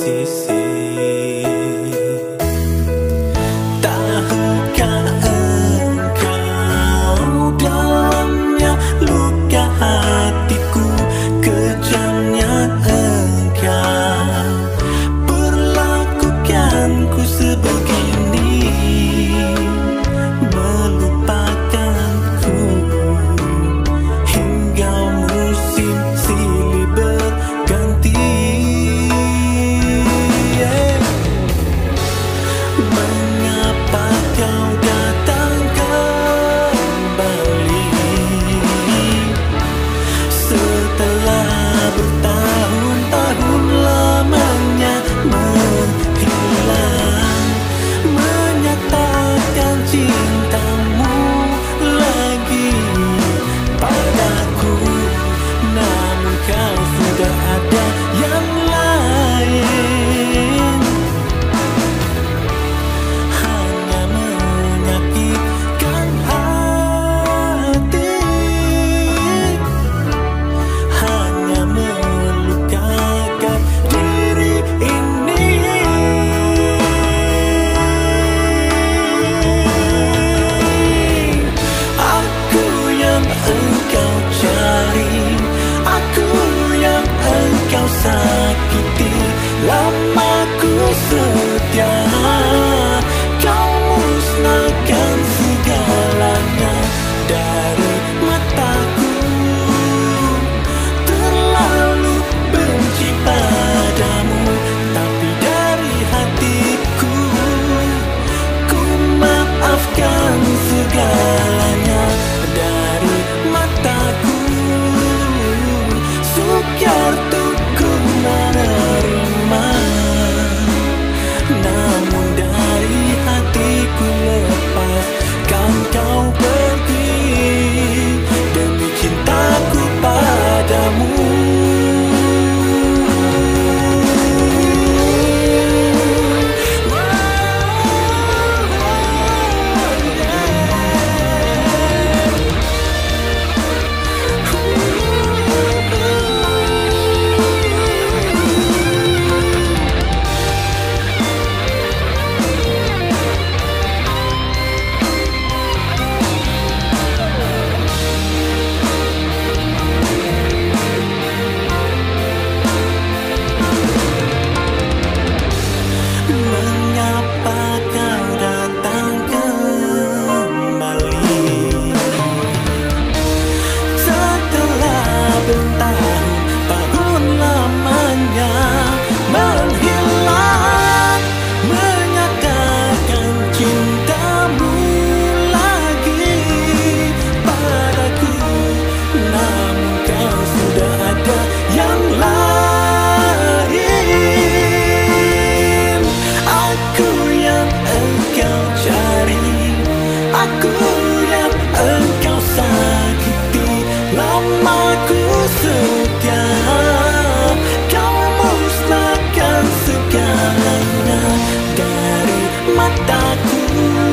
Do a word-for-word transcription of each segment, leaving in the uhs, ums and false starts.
sisi. Tahukah engkau dalamnya luka hatiku, kejamnya engkau perlakukanku sebegini, melupakanku hingga musim silih berganti. Yeah. Mengapa kau datang kembali setelah bertahun-tahun lamanya menghilang, menyatakan cintamu lagi padaku, namun kau sudah ada yang lain. Hanya menyakitkan hati, hanya melukakan diri ini. Aku yang engkau cari, aku yang engkau sakiti, lama ku setia, kau musnahkan segalanya dari mataku. Terlalu benci padamu, tapi dari hatiku ku maafkan segalanya dari mataku. Sukar tuh ku menerima, namun dari hatiku lepaskan kau pergi demi cintaku padamu. Mengapa kau datang kembali setelah bertahun-tahun lamanya menghilang, menyatakan cintamu lagi padaku, namun kau sudah ada yang lain. Aku yang engkau cari, aku yang engkau sakiti, lama ku setia, kau musnahkan segalanya dari mataku.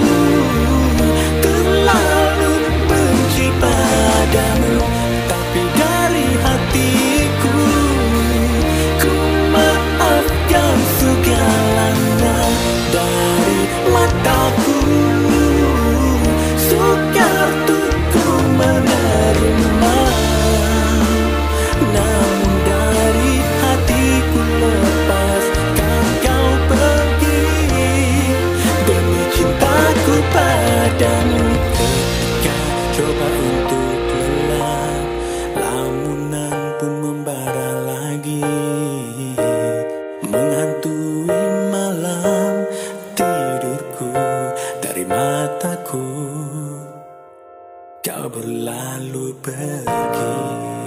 Terlalu benci padamu, tapi dari hatiku ku maafkan segalanya dari mataku. Sukar tuh ku menerima, namun dari hatiku lepaskan kau pergi demi cintaku padamu. Ketika coba untuk lelah, lamunan pun membara lagi, menghantui malam tidurku, dari mataku kau berlalu pergi.